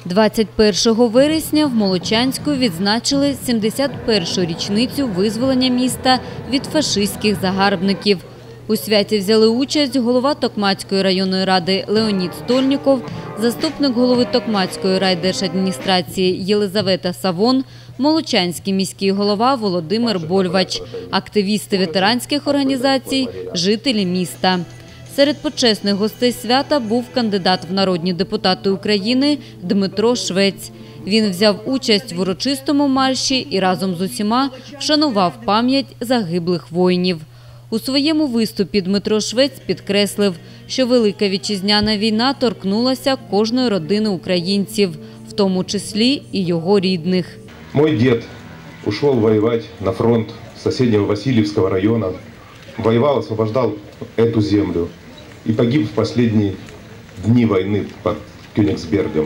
21 вересня в Молочанську відзначили 71-ю річницю визволення міста від фашистських загарбників. У святі взяли участь голова Токмацької районної ради Леонід Стольніков, заступник голови Токмацької райдержадміністрації Єлизавета Савон, Молочанський міський голова Володимир Больвач, активісти ветеранських організацій, жителі міста. Серед почесних гостей свята був кандидат в народні депутати України Дмитро Швець. Він взяв участь в урочистому марші і разом з усіма вшанував пам'ять загиблих воїнів. У своєму виступі Дмитро Швець підкреслив, що Велика Вітчизняна війна торкнулася кожної родини українців, в тому числі і його рідних. Мой дед ушел воевать на фронт соседнего Васильевского района, воевал, освобождал эту землю и погиб в последние дни войны под Кёнигсбергом.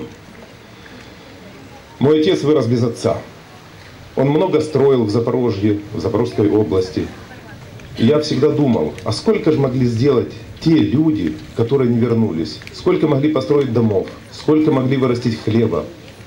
Мой отец вырос без отца. Он много строил в Запорожье, в Запорожской области. И я всегда думал, а сколько же могли сделать те люди, которые не вернулись? Сколько могли построить домов? Сколько могли вырастить хлеба?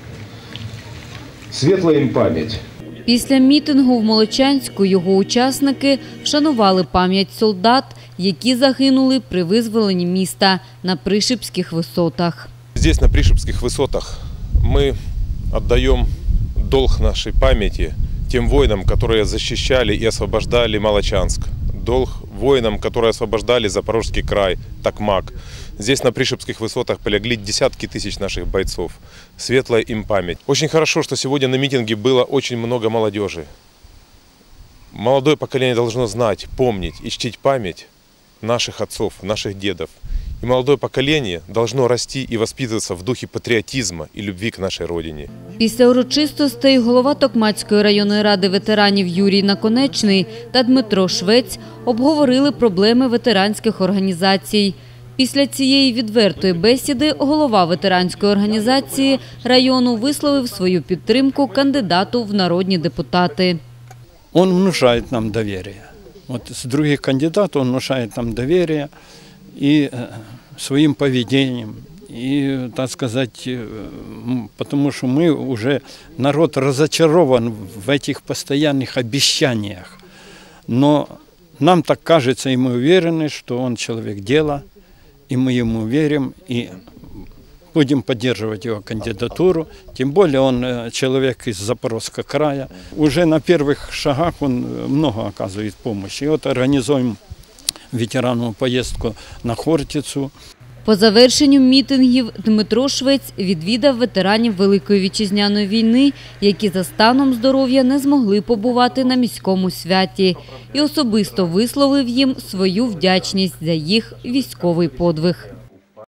Светлая им память. Після мітингу в Молочанську його учасники вшанували пам'ять солдат, які загинули при визволенні міста на Пришипських висотах. Здесь, на Пришипских высотах, мы отдаем долг нашей памяти тем воинам, которые защищали и освобождали Молочанск. Долг воинам, которые освобождали Запорожский край, Токмак. Здесь на Пришипских высотах полегли десятки тысяч наших бойцов. Светлая им память. Очень хорошо, что сегодня на митинге было очень много молодежи. Молодое поколение должно знать, помнить и чтить память наших отцов, наших дедов. И молодое поколение должно расти и воспитываться в духе патріотизму і любві к нашій родині. Після урочистостей голова Токмацької районної ради ветеранів Юрій Наконечний та Дмитро Швець обговорили проблеми ветеранських організацій. Після цієї відвертої бесіди голова ветеранської організації району висловив свою підтримку кандидату в народні депутати. Він внушає нам довір'я. От з других кандидатів він внушає нам довір'я и своим поведением, и, так сказать, потому что мы уже, народ разочарован в этих постоянных обещаниях. Но нам так кажется, и мы уверены, что он человек дела, и мы ему верим, и будем поддерживать его кандидатуру. Тем более он человек из Запорожского края. Уже на первых шагах он много оказывает помощи. И вот организуем ветерану поїздку на Хортицю. По завершенню мітингів Дмитро Швець відвідав ветеранів Великої Вітчизняної війни, які за станом здоров'я не змогли побувати на міському святі, і особисто висловив їм свою вдячність за їх військовий подвиг.